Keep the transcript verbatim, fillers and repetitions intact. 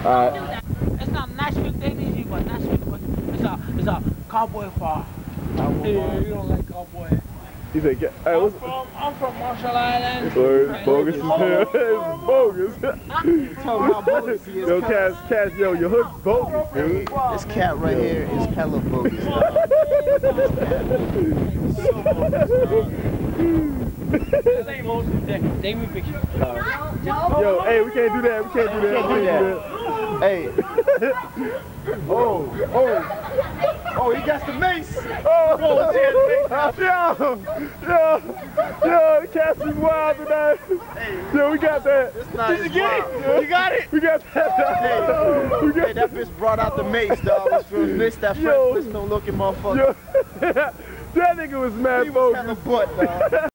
Alright. It's not Nashville Tennessee, but Nashville, but it's a, it's a cowboy farm. Cowboy yeah, farm. You don't like cowboy. He said, hey, I'm, what's from, I'm from Marshall Islands. It's bogus as hell. It's bogus. Tell how bogus he is. Yo, Cass, Cass, yo, your hood's bogus, dude. This cat right here is hella bogus. Take me picture. Yo, hey, we can't do that. We can't do that. We can't do that. Hey. Oh, oh. Oh, he got the mace. Oh, yo, yo, yo, Cass is wild tonight. Yo, we got that. It's not Did you get it? You got it? We got that. Hey, we got hey, that bitch brought out the mace, dog. It's from this, that French looking motherfucker. Yo, that nigga was mad He was bogus. hella butt, dog.